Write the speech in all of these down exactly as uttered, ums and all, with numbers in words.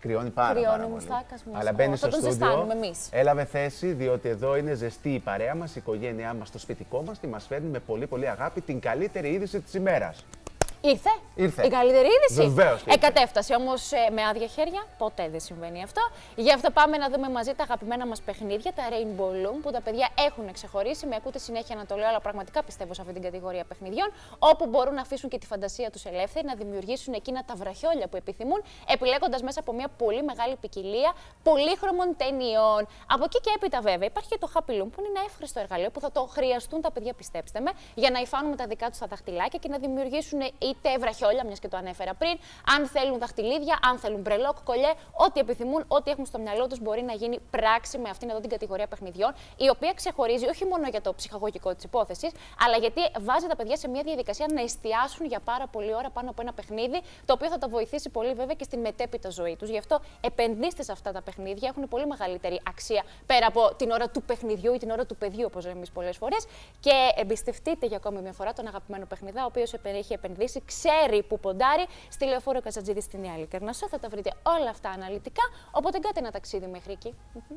Κρυώνει πάρα, Κρυώνει πάρα πολύ. μουστάκας μας. Αλλά μπαίνει στο τον στούντιο, ζεστάνουμε εμείς. έλαβε θέση, διότι εδώ είναι ζεστή η παρέα μας, η οικογένειά μας, το σπιτικό μας και μας φέρνει με πολύ πολύ αγάπη την καλύτερη είδηση της ημέρας. Ήρθε. Ήρθε. Η καλύτερη είδηση. Βεβαίως. Εκατέφτασε όμως ε, με άδεια χέρια. Ποτέ δεν συμβαίνει αυτό. Γι' αυτό πάμε να δούμε μαζί τα αγαπημένα μας παιχνίδια, τα Rainbow Loom, που τα παιδιά έχουν ξεχωρίσει. Με ακούτε συνέχεια να το λέω, αλλά πραγματικά πιστεύω σε αυτή την κατηγορία παιχνιδιών, όπου μπορούν να αφήσουν και τη φαντασία τους ελεύθερη, να δημιουργήσουν εκείνα τα βραχιόλια που επιθυμούν, επιλέγοντας μέσα από μια πολύ μεγάλη ποικιλία πολύχρωμων ταινιών. Από εκεί και έπειτα, βέβαια, υπάρχει και το Happy Loom, που είναι ένα εύχριστο εργαλείο που θα το χρειαστούν τα παιδιά, πιστέψτε με, για να υφάνουν τα δικά τους τα δαχτυλάκια και να δημιουργήσουν είτε βραχιόλια, μιας και το ανέφερα πριν, αν θέλουν δαχτυλίδια, αν θέλουν μπρελόκ, κολλιέ, ό,τι επιθυμούν, ό,τι έχουν στο μυαλό τους μπορεί να γίνει πράξη με αυτήν εδώ την κατηγορία παιχνιδιών, η οποία ξεχωρίζει όχι μόνο για το ψυχαγωγικό της υπόθεσης, αλλά γιατί βάζει τα παιδιά σε μια διαδικασία να εστιάσουν για πάρα πολλή ώρα πάνω από ένα παιχνίδι, το οποίο θα τα βοηθήσει πολύ βέβαια και στην μετέπειτα ζωή τους. Γι' αυτό επενδύστε σε αυτά τα παιχνίδια, έχουν πολύ μεγαλύτερη αξία πέρα από την ώρα του παιχνιδιού ή την ώρα του παιδιού, όπως λέμε εμείς πολλές φορές. Και εμπιστευτείτε για ακόμη μια φορά τον αγαπημένο παιχνιδά, ο οποίος έχει επενδύσει, ξέρει που ποντάρει, στη Λεωφόρο Καζατζίδη στη Νέα Λικερνασσό. Θα τα βρείτε όλα αυτά αναλυτικά, οπότε κάντε ένα ταξίδι μέχρι εκεί.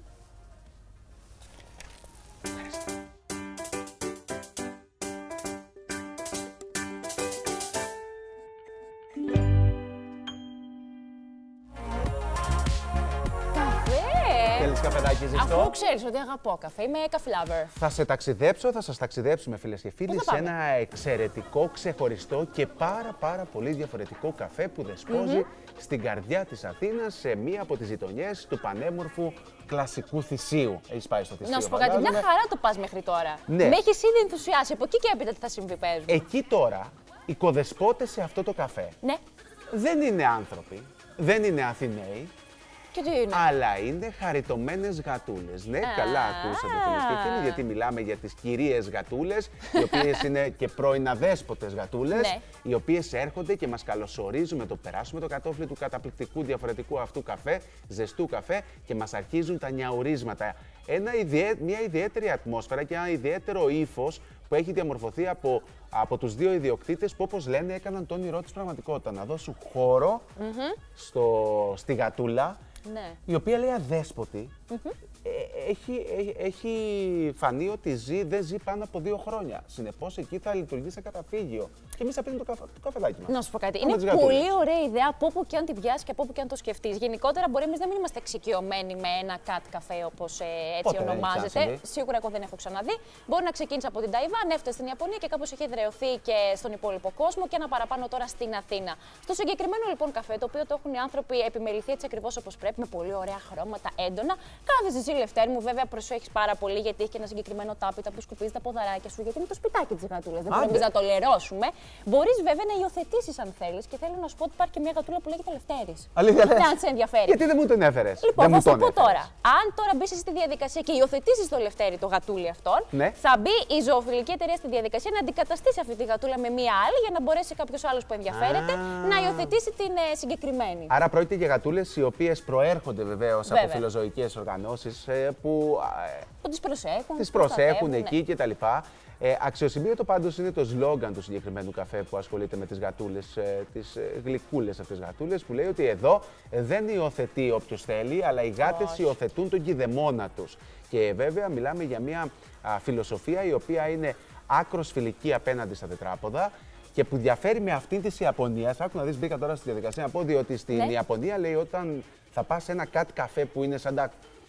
Θέλεις καφεδάκι ζεστό? Αφού ξέρεις ότι αγαπώ καφέ, είμαι coffee lover. Θα σε ταξιδέψω, θα σας ταξιδέψουμε φίλες και φίλοι σε ένα εξαιρετικό, ξεχωριστό και πάρα πάρα πολύ διαφορετικό καφέ που δεσπόζει mm-hmm. στην καρδιά της Αθήνας, σε μία από τις γειτονιές του πανέμορφου κλασικού Θησίου. Έχεις πάει στο Θησίο? Να σου πω κάτι, μια χαρά το πας μέχρι τώρα. Ναι. Με έχεις ήδη ενθουσιάσει, από εκεί και έπειτα τι θα συμβεί, πες μου. Εκεί τώρα, οι κοδεσπότες σε αυτό το καφέ ναι. δεν είναι άνθρωποι, δεν είναι Αθηναίοι. Και τι είναι? Αλλά είναι χαριτωμένες γατούλες. Ναι, καλά ακούσατε φίλες και φίλοι, γιατί μιλάμε για τις κυρίες γατούλες, οι οποίες είναι και πρώην-αδέσποτες γατούλες, ναι. οι οποίες έρχονται και μας καλωσορίζουν με το περάσουμε το κατόφλι του καταπληκτικού διαφορετικού αυτού καφέ, ζεστού καφέ, και μας αρχίζουν τα νιαουρίσματα. Ένα ιδιαί... Μια ιδιαίτερη ατμόσφαιρα και ένα ιδιαίτερο ύφος που έχει διαμορφωθεί από, από τους δύο ιδιοκτήτες που, όπως λένε, έκαναν το όνειρό τους πραγματικότητα. Να δώσουν χώρο mm-hmm. στο... στη γατούλα, ναι. η οποία λέει αδέσποτη, mm-hmm. ε, έχει, ε, έχει φανεί ότι ζει, δεν ζει πάνω από δύο χρόνια. Συνεπώς εκεί θα λειτουργεί σε καταφύγιο. Και εμείς θα πίνουμε το, καφε, το καφεδάκι μας. Να σου πω κάτι. Είναι πολύ ωραία ιδέα από όπου και αν την πιάσει και από όπου και αν το σκεφτείς. Γενικότερα, μπορεί εμείς να μην είμαστε εξοικειωμένοι με ένα cat καφέ, όπως ε, έτσι Πότε ονομάζεται. Σίγουρα εγώ δεν έχω ξαναδεί. Μπορεί να ξεκίνησε από την Ταϊβάν, έφτασε στην Ιαπωνία και κάπως έχει εδραιωθεί και στον υπόλοιπο κόσμο και ένα παραπάνω τώρα στην Αθήνα. Στο συγκεκριμένο λοιπόν καφέ, το οποίο το έχουν οι άνθρωποι επιμεληθεί έτσι ακριβώς όπως πρέπει, με πολύ ωραία χρώματα, έντονα. Κάθεσαι εσύ, Λευτέρη μου, βέβαια προσέχεις πάρα πολύ γιατί έχει και ένα συγκεκριμένο τάπητα που σκουπίζει τα ποδαράκια σου, γιατί είναι το σπιτάκι της γατούλας. Δεν μπορούμε να το λερώσουμε. Μπορείς βέβαια να υιοθετήσεις αν θέλεις, και θέλω να σου πω ότι υπάρχει και μια γατούλα που λέγεται Λευτέρης. Αλήθεια λες? Αν σε ενδιαφέρει. Γιατί δεν μου τον έφερες? Λοιπόν, θα σου πω τώρα. Αν τώρα μπεις στη διαδικασία και υιοθετήσεις το Λευτέρη, το γατούλι αυτόν, ναι. θα μπει η ζωοφιλική εταιρεία στη διαδικασία να αντικαταστήσει αυτή τη γατούλα με μία άλλη για να μπορέσει κάποιος άλλος που ενδιαφέρεται Α. να υιοθετήσει την ε, συγκεκριμένη. Άρα πρόκειται για γατούλες οι οποίες προέρχονται βεβαίως από φιλοζωικές οργανώσεις ε, που, ε, που τις προσέχουν, τις προσέχουν εκεί ναι. κτλ. Ε, αξιοσημείωτο πάντως είναι το σλόγγαν του συγκεκριμένου καφέ που ασχολείται με τις γατούλες, ε, τις ε, γλυκούλες αυτές γατούλες, που λέει ότι εδώ ε, δεν υιοθετεί όποιος θέλει, αλλά οι γάτες Όχι. υιοθετούν τον κηδεμόνα τους. Και βέβαια μιλάμε για μια α, φιλοσοφία η οποία είναι άκρος φιλική απέναντι στα τετράποδα και που διαφέρει με αυτήν της Ιαπωνίας. Άκου να δεις, μπήκα τώρα στη διαδικασία να πω, διότι στην ναι. Ιαπωνία λέει όταν θα πας σε ένα cat καφέ που είναι σαν τα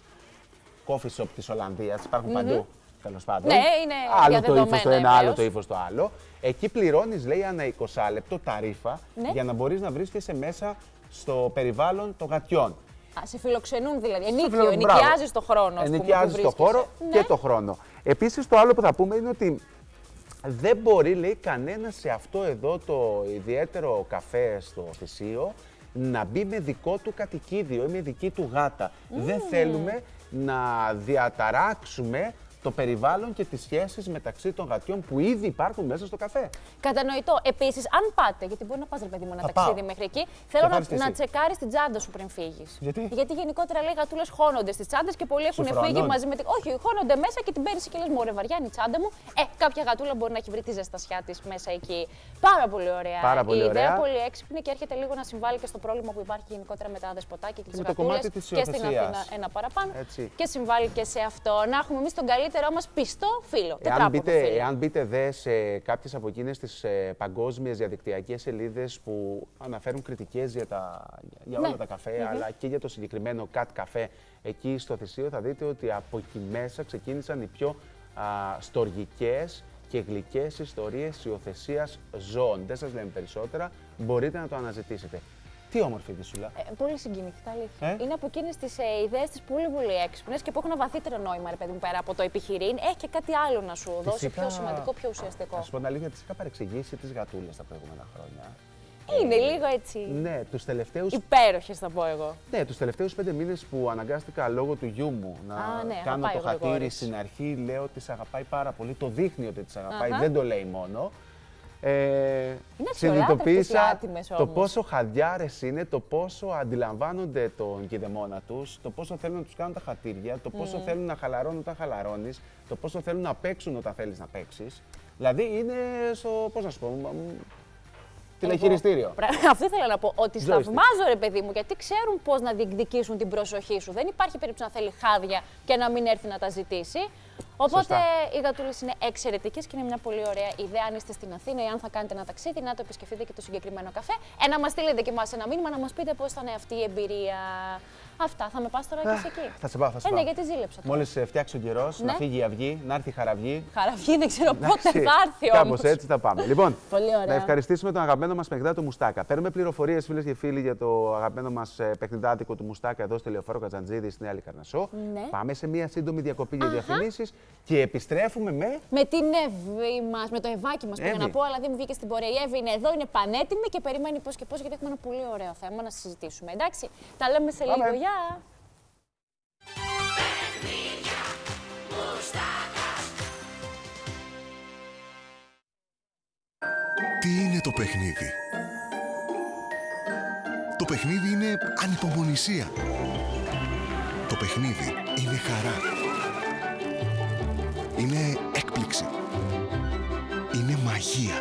coffee shop της Ολλανδίας, υπάρχουν mm-hmm. παντού. Τέλος πάντων. Ναι, είναι άλλο το ύφος το ένα, άλλο το ύφος το άλλο. Εκεί πληρώνεις, λέει, ανά είκοσι λεπτό ταρίφα ναι. για να μπορείς να βρίσκεσαι μέσα στο περιβάλλον των γατιών. Α, σε φιλοξενούν δηλαδή. Ενίκιο, ενοικιάζεις το χρόνο. Ενοικιάζεις το χώρο ναι. και το χρόνο. Επίσης, το άλλο που θα πούμε είναι ότι δεν μπορεί, λέει, κανένα σε αυτό εδώ το ιδιαίτερο καφέ στο Θησίο να μπει με δικό του κατοικίδιο ή με δική του γάτα. Mm. Δεν θέλουμε να διαταράξουμε το περιβάλλον και τις σχέσεις μεταξύ των γατιών που ήδη υπάρχουν μέσα στο καφέ. Κατανοητό. Επίσης, αν πάτε, γιατί μπορεί να πας ρε παιδί μου ένα ταξίδι μέχρι εκεί, θέλω να, να τσεκάρεις την τσάντα σου πριν φύγεις. Γιατί? Γιατί γενικότερα λέει γατούλες χώνονται στις τσάντες και πολλοί έχουν φύγει μαζί με την. Όχι, χώνονται μέσα και την παίρνει και λες μωρέ βαριά είναι η τσάντα μου. Ε, κάποια γατούλα μπορεί να έχει βρει τη ζεστασιά της μέσα εκεί. Πάρα πολύ ωραία. Πάρα πολύ η ωραία. ιδέα πολύ έξυπνη και έρχεται λίγο να συμβάλλει και στο πρόβλημα που υπάρχει γενικότερα με τα δεσποτάκια και τις γατούλες και στην Αθήνα ένα παραπάνω. Έτσι. Και συμβάλλει και σε αυτό. Να έχουμε εμείς τον καλύτερό μας πιστό φίλο. Εάν μπείτε, εάν μπείτε δε σε κάποιες από εκείνες τις ε, παγκόσμιες διαδικτυακές σελίδες που αναφέρουν κριτικές για, τα, για όλα ναι. τα καφέ, mm-hmm. αλλά και για το συγκεκριμένο Cat Café εκεί στο Θησίο, θα δείτε ότι από εκεί μέσα ξεκίνησαν οι πιο α, στοργικές και γλυκές ιστορίες υιοθεσίας ζώων. Δεν σας λέμε περισσότερα, μπορείτε να το αναζητήσετε. Τι όμορφη Δυσούλα. Ε, πολύ συγκινητικά, αλήθεια. Ε? Είναι από εκείνες τις ε, ιδέες της πολύ πολύ έξυπνες και που έχουν ένα βαθύτερο νόημα, ρε παιδί μου, πέρα από το επιχειρήν. Έχει και κάτι άλλο να σου δώσει, φυσικά, πιο σημαντικό, πιο ουσιαστικό. Ας πω την αλήθεια, τις είχα παρεξηγήσει τις γατούλες τα προηγούμενα χρόνια. Είναι ε, λίγο έτσι. Ναι, τους τελευταίους. Υπέροχες, θα πω εγώ. Ναι, τους τελευταίους πέντε μήνες που αναγκάστηκα λόγω του γιού μου να Α, ναι, κάνω το χατήρι στην αρχή, λέω ότι τις αγαπάει πάρα πολύ. Το δείχνει ότι τις αγαπάει, uh-huh. δεν το λέει μόνο. Ε, συνειδητοποίησα το πόσο χαδιάρες είναι, το πόσο αντιλαμβάνονται τον κηδεμόνα τους, το πόσο θέλουν να τους κάνουν τα χατήρια, το πόσο mm. θέλουν να χαλαρώνουν όταν χαλαρώνεις, το πόσο θέλουν να παίξουν όταν θέλεις να παίξεις. Δηλαδή είναι στο, πώς να σου πω, τηλεχειριστήριο. Αυτό ήθελα να πω, ότι θαυμάζω ρε παιδί μου, γιατί ξέρουν πώς να διεκδικήσουν την προσοχή σου. Δεν υπάρχει περίπτωση να θέλει χάδια και να μην έρθει να τα ζητήσει. Οπότε σωστά. Οι γατούλες είναι εξαιρετικές και είναι μια πολύ ωραία ιδέα αν είστε στην Αθήνα ή αν θα κάνετε ένα ταξίδι, να το επισκεφτείτε και το συγκεκριμένο καφέ. Ε, να μας στείλετε και εμάς ένα μήνυμα να μας πείτε πώς ήταν αυτή η εμπειρία. Αυτά, θα με πας τώρα και εσύ εκεί. Θα σε πάω, θα σε πάω. Ε, ναι, γιατί ζήλεψα. Μόλις φτιάξει ο καιρός, ναι. να φύγει η αυγή, να έρθει η χαραυγή. Χαραυγή, δεν ξέρω πότε θα έρθει όμως. Κάπως έτσι θα πάμε. Λοιπόν, πολύ ωραία. Να ευχαριστήσουμε τον αγαπημένο μας παιχνιδά, το Μουστάκα. Παίρνουμε πληροφορίες, φίλες και φίλοι, για το αγαπημένο μας παιχνιδάτικο του Μουστάκα εδώ στη Λεωφόρο Κατζαντζίδη, στη Νέα Λικαρνασσό. Ναι. Πάμε σε μια σύντομη διακοπή για διαφημίσεις και επιστρέφουμε με. Με την Εύη μας, με το Ευάκι μας πήγα να πω, αλλά δεν μου βγήκε στην πορεία. Η Εύη είναι εδώ, είναι πανέτοιμη και περιμένει πώς και πώς, γιατί έχουμε ένα πολύ ωραίο θέμα να συζητήσουμε. Εντάξει, τα λέμε σε λίγο. Γεια! Τι είναι το παιχνίδι? Το παιχνίδι είναι ανυπομονησία. Το παιχνίδι είναι χαρά. Είναι έκπληξη. Είναι μαγεία.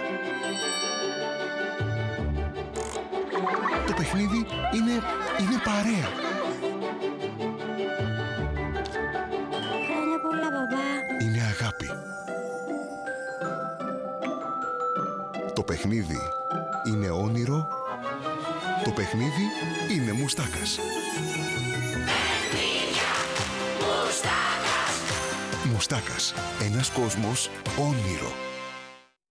Το παιχνίδι είναι, είναι παρέα. Χρόνια πολλά, μπαμπά. Είναι αγάπη. Το παιχνίδι είναι όνειρο. Το παιχνίδι είναι Μουστάκας. Μουστάκας. Μουστάκας. Ένας κόσμος όνειρο.